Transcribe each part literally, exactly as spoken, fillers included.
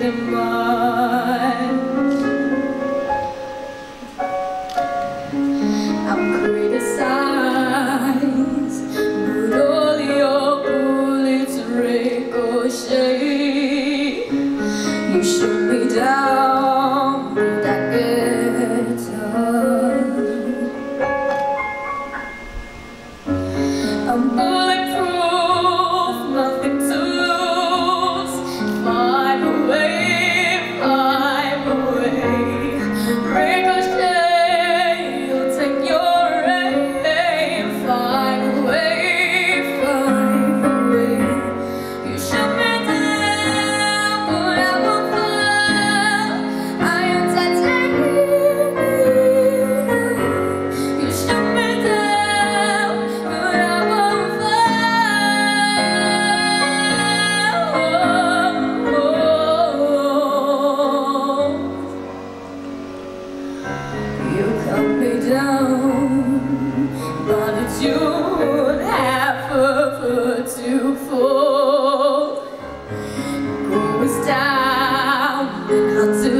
in mind. I'm criticized, but all your bullets ricochet. You shoot me down with that guitar. I'm bulletproof, nothing to lose. Fire away, fire away. Ricochet, you'll take your aim. Fire away, fire away. You shoot me down, but I won't fall. I am titanium. You shoot me down, but I won't fall. You cut me down, but it's you would have a foot to fall. Goes down and out to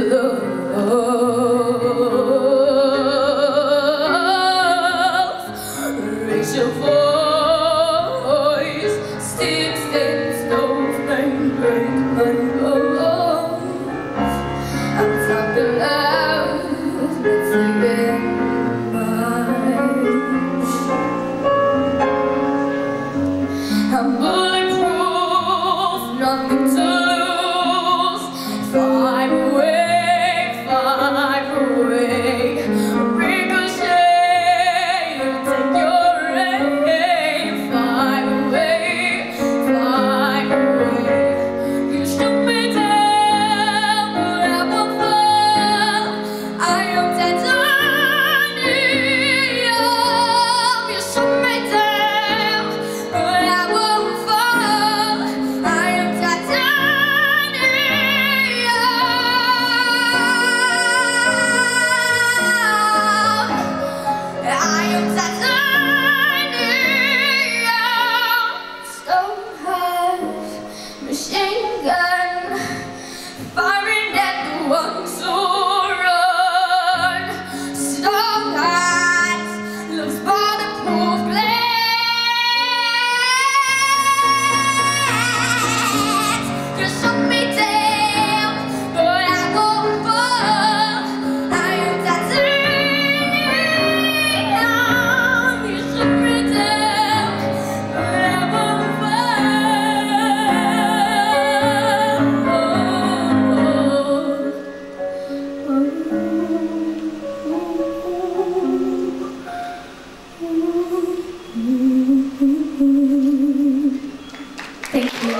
love. Raise your voice, sticks and stones, bang, bang, bang, oh. I'm talking loud, let's leave it much. I'm bulletproof, nothing to lose. Fire away, fire away. Ricochet, you take your aim. Fire away, fire away. You shoot me down, but I won't fall. I am titanium. You shoot me down, but I won't fall. I am titanium. I am titanium. Stone heart, machine gun, firing at the ones who run. Stone heart, loves bulletproof glass. You shut me down, but I won't fall. I am titanium. You shut me down, but I won't fall. Thank you.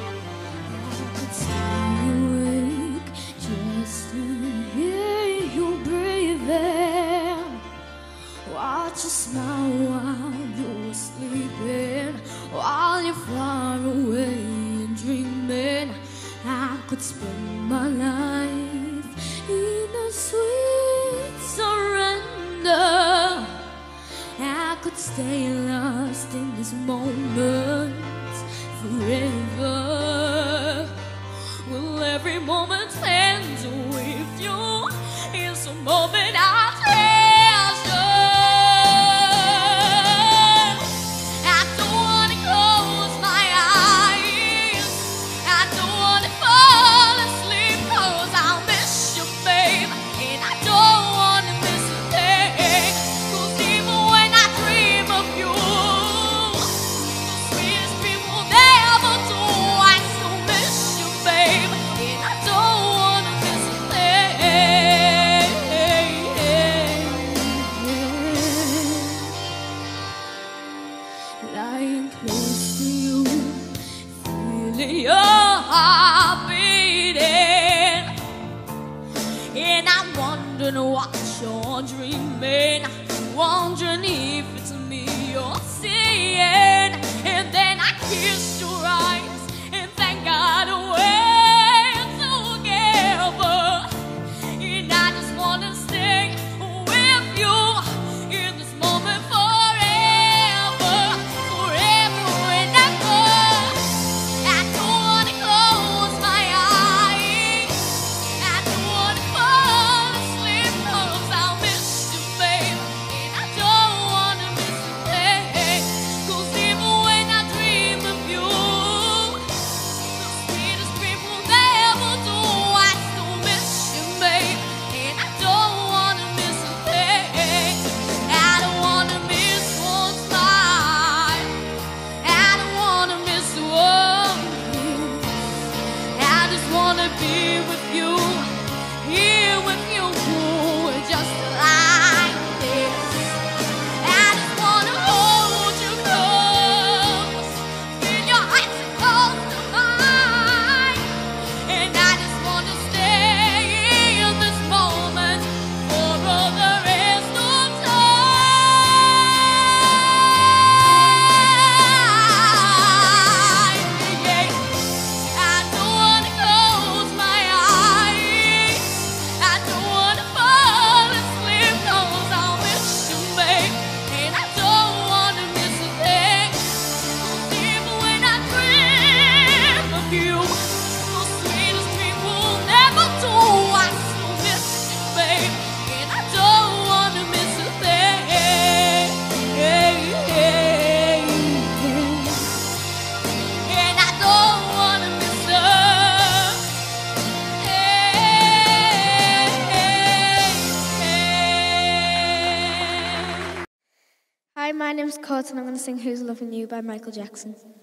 Awake just to hear you breathing. Watch you smile while you're sleeping, while you're far away and dreaming. I could spend my life in a sweet surrender. I could stay lost in this moment forever. Will every moment spent with you is a moment I treasure. I don't wanna close my eyes. I don't wanna fall asleep, 'cause I'll miss you, babe, and I don't wanna miss a thing. 'Cause even when I dream of you, the sweetest people never do. I still miss you, babe, and I don't wanna miss a thing. Lying close to you, feeling your heart beating, and I'm wondering what you're dreaming, wondering if it's me you're seeing. And then I kiss your eyes and thank God we're together. And I just wanna stay with you in this moment forever, forever and ever. I don't wanna close my eyes. name's Kurt and I'm going to sing Who's Loving You by Michael Jackson.